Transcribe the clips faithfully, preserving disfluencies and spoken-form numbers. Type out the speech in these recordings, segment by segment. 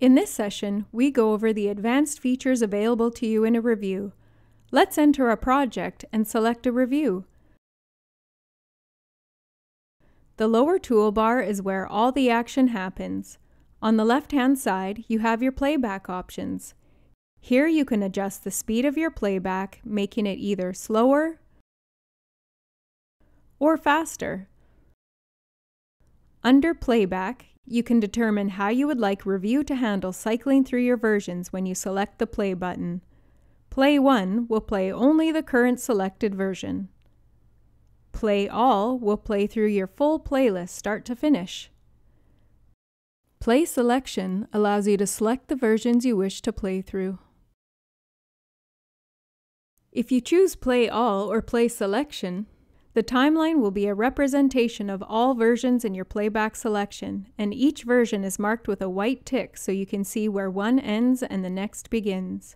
In this session, we go over the advanced features available to you in a review. Let's enter a project and select a review. The lower toolbar is where all the action happens. On the left-hand side, you have your playback options. Here you can adjust the speed of your playback, making it either slower or faster. Under Playback, you can determine how you would like Review to handle cycling through your versions when you select the Play button. Play one will play only the current selected version. Play All will play through your full playlist start to finish. Play Selection allows you to select the versions you wish to play through. If you choose Play All or Play Selection, the timeline will be a representation of all versions in your playback selection, and each version is marked with a white tick so you can see where one ends and the next begins.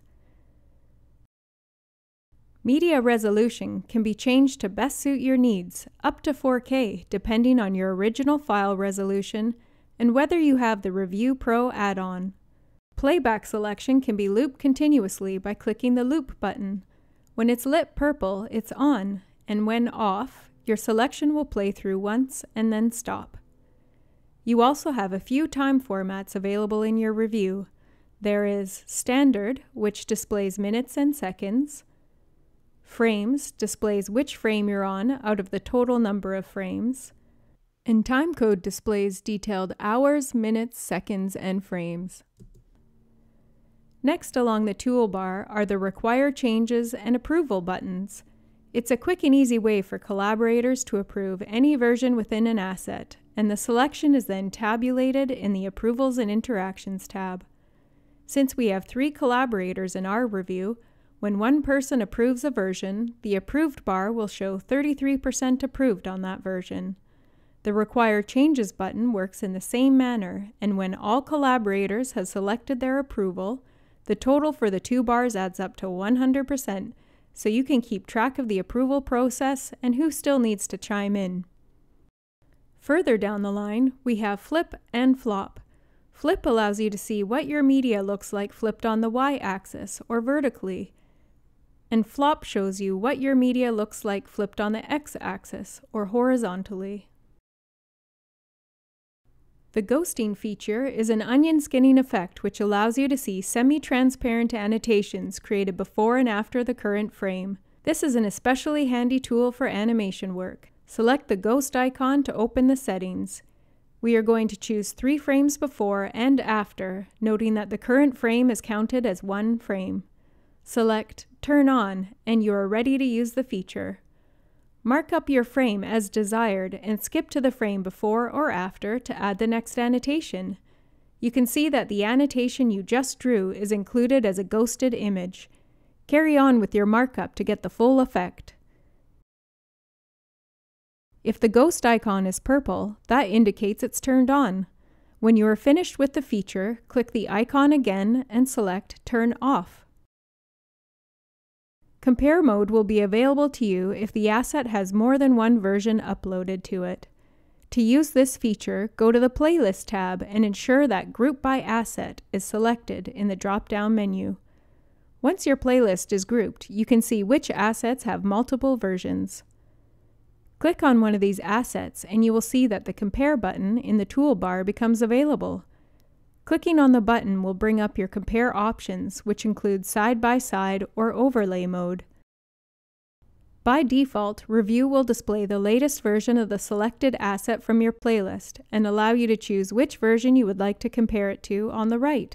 Media resolution can be changed to best suit your needs, up to four K, depending on your original file resolution and whether you have the Review Pro add-on. Playback selection can be looped continuously by clicking the Loop button. When it's lit purple, it's on, and when off, your selection will play through once and then stop. You also have a few time formats available in your review. There is Standard, which displays minutes and seconds. Frames displays which frame you're on out of the total number of frames. And Timecode displays detailed hours, minutes, seconds, and frames. Next along the toolbar are the Require Changes and Approval buttons. It's a quick and easy way for collaborators to approve any version within an asset, and the selection is then tabulated in the Approvals and Interactions tab. Since we have three collaborators in our review, when one person approves a version, the Approved bar will show thirty-three percent approved on that version. The Require Changes button works in the same manner, and when all collaborators have selected their approval, the total for the two bars adds up to one hundred percent, so you can keep track of the approval process and who still needs to chime in. Further down the line, we have Flip and Flop. Flip allows you to see what your media looks like flipped on the Y-axis or vertically, and Flop shows you what your media looks like flipped on the X-axis or horizontally. The ghosting feature is an onion skinning effect which allows you to see semi-transparent annotations created before and after the current frame. This is an especially handy tool for animation work. Select the ghost icon to open the settings. We are going to choose three frames before and after, noting that the current frame is counted as one frame. Select Turn On, and you are ready to use the feature. Mark up your frame as desired and skip to the frame before or after to add the next annotation. You can see that the annotation you just drew is included as a ghosted image. Carry on with your markup to get the full effect. If the ghost icon is purple, that indicates it's turned on. When you are finished with the feature, click the icon again and select Turn Off. Compare mode will be available to you if the asset has more than one version uploaded to it. To use this feature, go to the Playlist tab and ensure that Group by Asset is selected in the drop-down menu. Once your playlist is grouped, you can see which assets have multiple versions. Click on one of these assets and you will see that the Compare button in the toolbar becomes available. Clicking on the button will bring up your compare options, which include side-by-side or overlay mode. By default, Review will display the latest version of the selected asset from your playlist and allow you to choose which version you would like to compare it to on the right.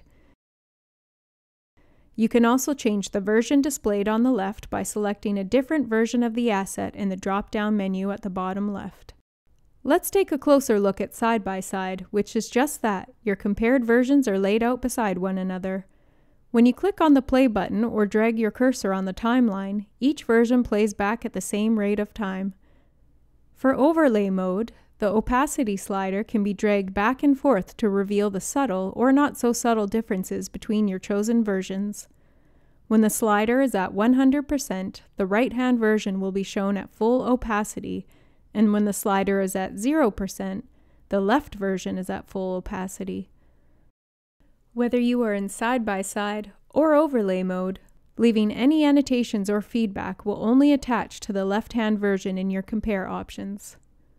You can also change the version displayed on the left by selecting a different version of the asset in the drop-down menu at the bottom left. Let's take a closer look at side-by-side, which is just that. Your compared versions are laid out beside one another. When you click on the play button or drag your cursor on the timeline, each version plays back at the same rate of time. For overlay mode, the opacity slider can be dragged back and forth to reveal the subtle or not so subtle differences between your chosen versions. When the slider is at one hundred percent, the right-hand version will be shown at full opacity, and when the slider is at zero percent, the left version is at full opacity. Whether you are in side-by-side or overlay mode, leaving any annotations or feedback will only attach to the left-hand version in your compare options.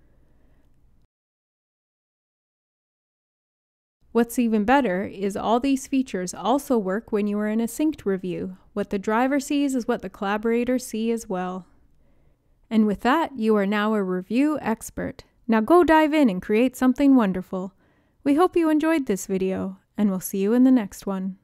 What's even better is all these features also work when you are in a synced review. What the driver sees is what the collaborators see as well. And with that, you are now a review expert. Now go dive in and create something wonderful. We hope you enjoyed this video, and we'll see you in the next one.